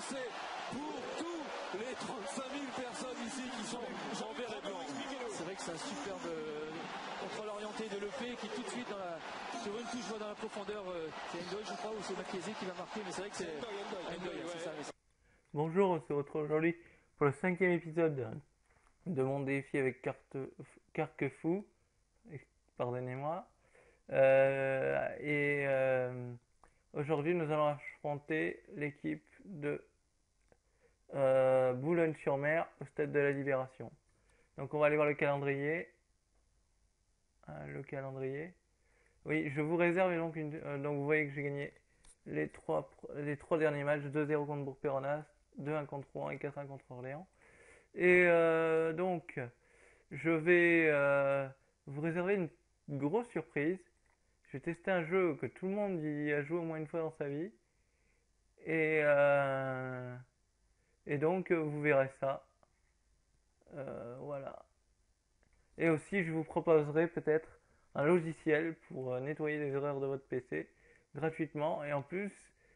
français pour tous les 35 000 personnes ici qui sont en vert et blanc. C'est vrai que c'est un superbe contrôle orienté de Lepé qui tout de suite sur une touche va dans la profondeur. C'est Endoy je crois ou c'est Marchesi qui va marquer, mais c'est vrai que c'est Endoy, c'est ça. Bonjour, on se retrouve aujourd'hui pour le 5e épisode de mon défi avec Carquefou. Pardonnez-moi. Aujourd'hui, nous allons affronter l'équipe de Boulogne-sur-Mer au stade de la Libération. Donc, on va aller voir le calendrier. Oui, je vous réserve donc donc vous voyez que j'ai gagné les trois derniers matchs, 2-0 contre Bourg-Péronnas, 2-1 contre Rouen et 4-1 contre Orléans. Et donc, je vais vous réserver une grosse surprise. Je vais tester un jeu que tout le monde y a joué au moins une fois dans sa vie. Et donc, vous verrez ça. Voilà. Et aussi, je vous proposerai peut-être un logiciel pour nettoyer les erreurs de votre PC gratuitement. Et en plus,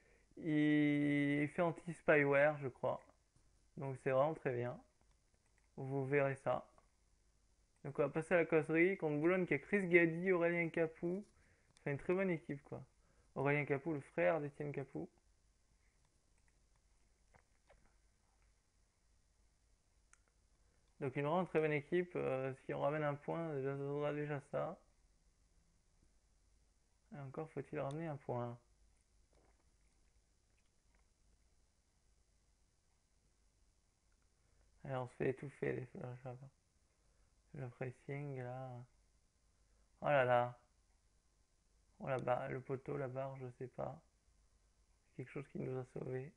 il fait anti-spyware, je crois. Donc, c'est vraiment très bien. Vous verrez ça. Donc, on va passer à la causerie contre Boulogne qui a Chris Gadi, Aurélien Capou. C'est une très bonne équipe, quoi. Aurélien Capou, le frère d'Étienne Capou. Donc une vraiment très bonne équipe. Si on ramène un point, ça vaudra déjà ça. Et encore faut-il ramener un point. Alors on se fait étouffer les flashs. Le pressing là. Oh là là. Oh là-bas, le poteau, la barre, je sais pas. Quelque chose qui nous a sauvés.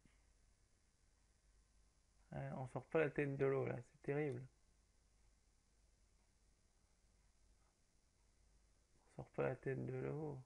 On sort pas la tête de l'eau là, c'est terrible. On sort pas la tête de l'eau.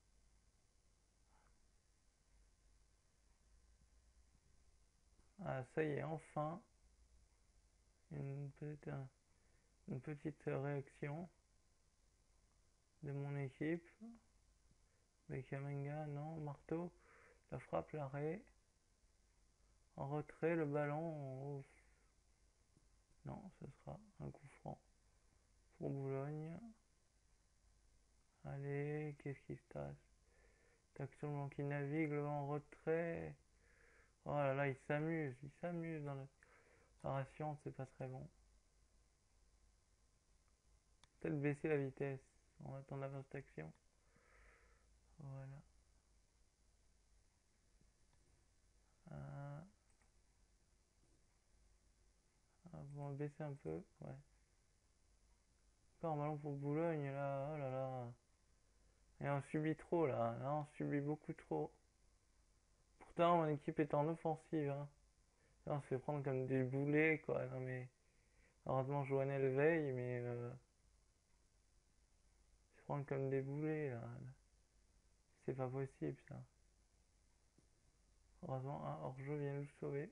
Ah ça y est, enfin. Une petite réaction de mon équipe. Bekamenga, non, marteau, la frappe, l'arrêt. En retrait, le ballon. Non, ce sera un coup franc pour Boulogne. Allez, qu'est-ce qui se passe? Taxon qui navigue, le en retrait. Oh là là, il s'amuse dans la préparation, c'est pas très bon. Peut-être baisser la vitesse. On va attendre la cette action. Voilà. On va baisser un peu, ouais. Encore un ballon pour Boulogne là, oh là là. Et on subit trop là, on subit beaucoup trop. Pourtant mon équipe est en offensive, hein. Là, on se fait prendre comme des boulets quoi, non mais... Heureusement Joannel veille, mais... Se prendre comme des boulets là. C'est pas possible ça. Heureusement, un hors-jeu vient nous sauver.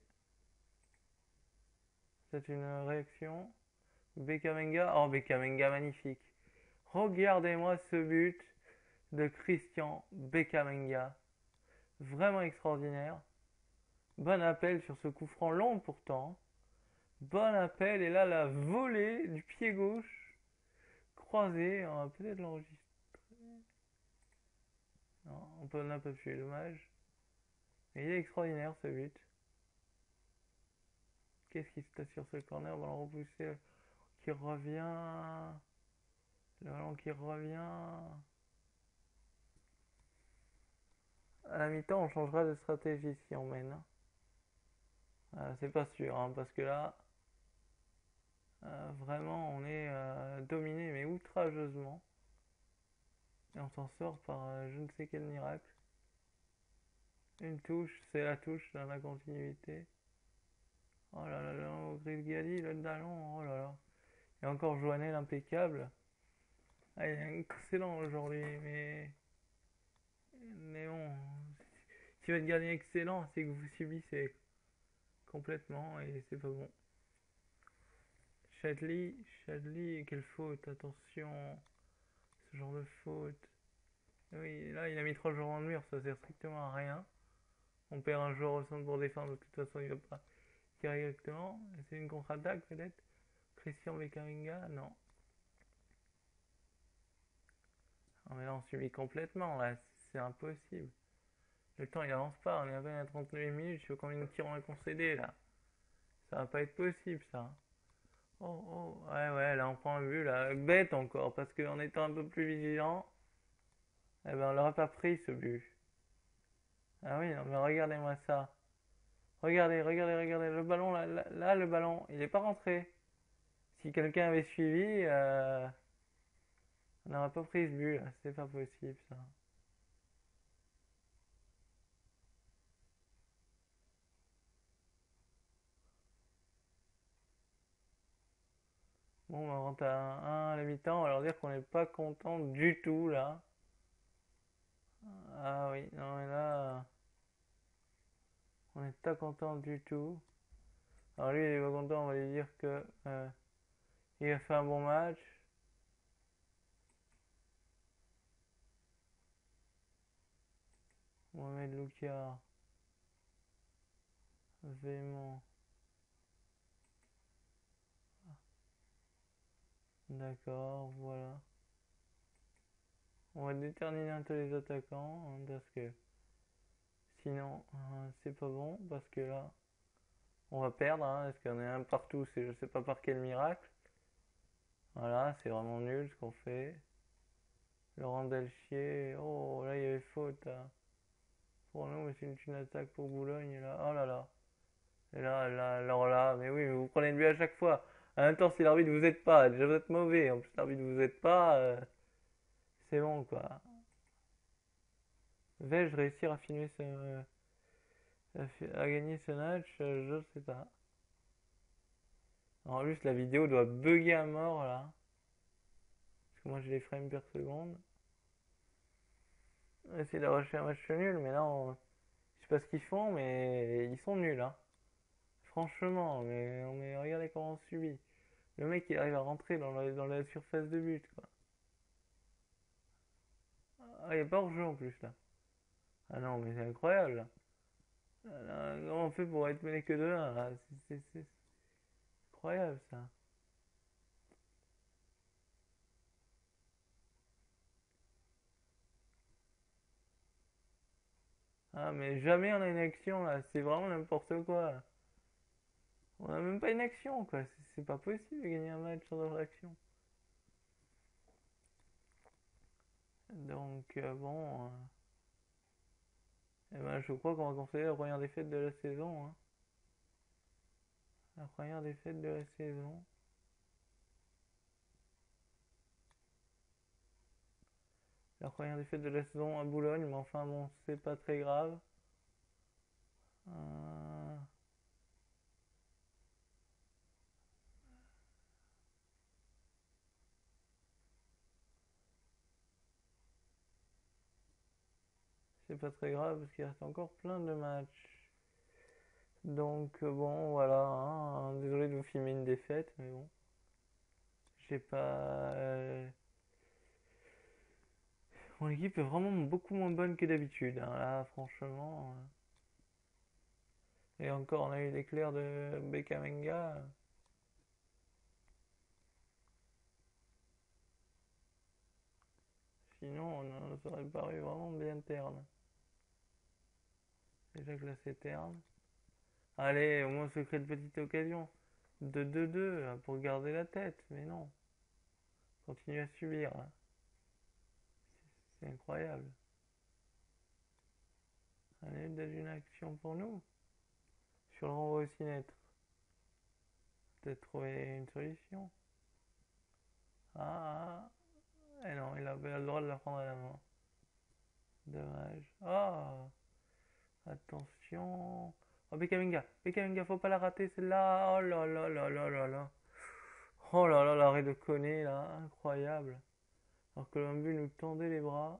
C'est une réaction. Bekamenga, oh Bekamenga magnifique. Regardez-moi ce but de Christian Bekamenga. Vraiment extraordinaire. Bon appel sur ce coup franc long pourtant. Bon appel et là la volée du pied gauche. Croisé, on va peut-être l'enregistrer. Non, on peut un peu plus, dommage. Mais il est extraordinaire ce but. Qu'est-ce qui se passe sur ce corner? Ballon repoussé qui revient. Le ballon qui revient. À la mi-temps, on changera de stratégie si on mène. C'est pas sûr, hein, parce que là, vraiment, on est dominé, mais outrageusement. Et on s'en sort par je ne sais quel miracle. Une touche, c'est la touche dans la continuité. Oh là là là, Chris Gadi, le ballon, oh là là. Et encore Joannel impeccable. Ah, il est excellent aujourd'hui, mais bon, si votre gardien est excellent, c'est que vous subissez complètement et c'est pas bon. Chadli, quelle faute, attention, ce genre de faute. Oui, là il a mis 3 joueurs dans le mur, ça sert strictement à rien. On perd un joueur au centre pour défendre, de toute façon il va pas tirer directement. C'est une contre-attaque peut-être. Christian Bekaminga, non. Non mais là on subit complètement, là, c'est impossible. Le temps il avance pas, on est à peine à 39 minutes, je sais combien de tirs on a concédé là. Ça va pas être possible ça. Oh oh, ouais, là on prend un but là, bête encore, parce qu'en étant un peu plus vigilant, eh ben on l'aurait pas pris ce but. Ah oui, non mais regardez-moi ça. Regardez, le ballon là, le ballon, il est pas rentré. Si quelqu'un avait suivi, on n'aurait pas pris ce but là, c'est pas possible ça. Bon, on rentre à 1 à la mi-temps, on va leur dire qu'on n'est pas content du tout là. Ah oui, non mais là, on n'est pas content du tout. Alors lui, il est pas content, on va lui dire que il a fait un bon match. Mohamed Loukia, Vémont. D'accord, voilà. On va déterminer un peu les attaquants, hein, parce que sinon c'est pas bon, parce que là on va perdre, hein, parce qu'on est un partout, c'est je sais pas par quel miracle. Voilà, c'est vraiment nul ce qu'on fait. Laurent Delchier, oh là il y avait faute là. Pour nous, mais c'est une attaque pour Boulogne là, oh là là. Et là, alors là, mais oui, mais vous prenez le but à chaque fois. En même temps, si l'arbitre vous aide pas, déjà vous êtes mauvais, en plus l'arbitre vous aide pas, c'est bon quoi. Vais-je réussir à filmer à gagner ce match? Je sais pas. En plus, la vidéo doit bugger à mort là. Parce que moi j'ai les frames par seconde. On va essayer d'arracher un match nul, mais là, je sais pas ce qu'ils font, mais ils sont nuls, hein. Franchement, mais regardez comment on subit. Le mec il arrive à rentrer dans la surface de but, quoi. Ah, il n'y a pas hors-jeu en plus là. Ah non, mais c'est incroyable là. Comment on fait pour être mené que de 1 là? C'est incroyable ça. Ah, mais jamais on a une action là, c'est vraiment n'importe quoi. On a même pas une action quoi, c'est pas possible de gagner un match sans avoir l'action. Donc bon, eh ben, je crois qu'on va considérer la première défaite de la saison, hein. La première défaite de la saison. La première défaite de la saison à Boulogne, mais enfin bon, c'est pas très grave. Euh, C'est pas très grave parce qu'il reste encore plein de matchs. Donc bon, voilà, hein. Désolé de vous filmer une défaite, mais bon. J'ai pas... Mon équipe est vraiment beaucoup moins bonne que d'habitude, hein. Là, franchement... Et encore, on a eu l'éclair de Bekamenga. Sinon, ça aurait paru vraiment bien terne. Déjà que là, c'est terne. Allez, au moins, on se crée de petites occasions. De 2-2 pour garder la tête, mais non. Continue à subir, là. C'est incroyable. Allez, déjà une action pour nous. Sur le renvoi au sinétre. Peut-être trouver une solution. Ah, ah. Eh non, il avait le droit de la prendre à la main. Dommage. Ah, attention. Oh, Bekaminga, faut pas la rater celle-là. Oh là là là là là là. Oh là là, l'arrêt de Koné là, incroyable. Alors que l'un but nous tendait les bras.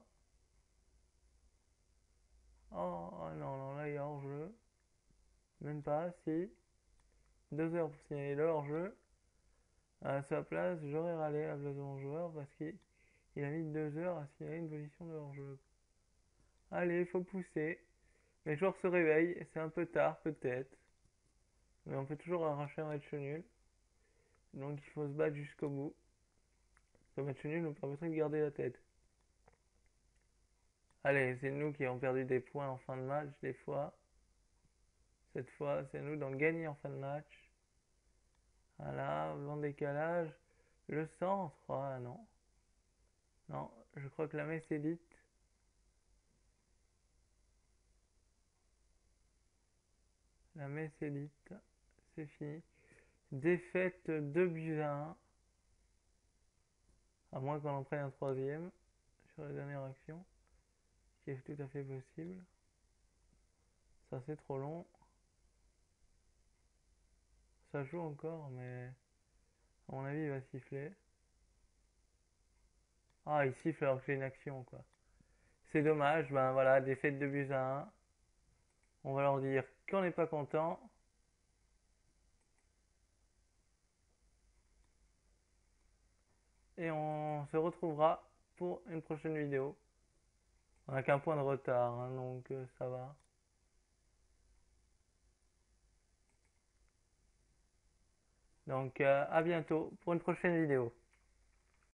Oh, oh non, non, là il y a hors-jeu. Même pas, si. 2 heures pour signaler le hors-jeu. À sa place, j'aurais râlé à la place de mon joueur parce qu'il a mis 2 heures à signaler une position de hors-jeu. Allez, faut pousser. Les joueurs se réveillent, c'est un peu tard peut-être, mais on peut toujours arracher un match nul. Donc il faut se battre jusqu'au bout. Ce match nul nous permettrait de garder la tête. Allez, c'est nous qui avons perdu des points en fin de match des fois. Cette fois, c'est nous d'en gagner en fin de match. Voilà, en décalage. Le centre, ah non. Non, je crois que la messe élite. La messe élite, c'est fini. Défaite 2 buts à 1. À moins qu'on en prenne un troisième sur la dernière action. Ce qui est tout à fait possible. Ça c'est trop long. Ça joue encore, mais à mon avis il va siffler. Ah, il siffle alors que j'ai une action quoi. C'est dommage, ben voilà, défaite 2 buts à 1. On va leur dire qu'on n'est pas content. Et on se retrouvera pour une prochaine vidéo. On n'a qu'un point de retard, hein, donc ça va. Donc à bientôt pour une prochaine vidéo.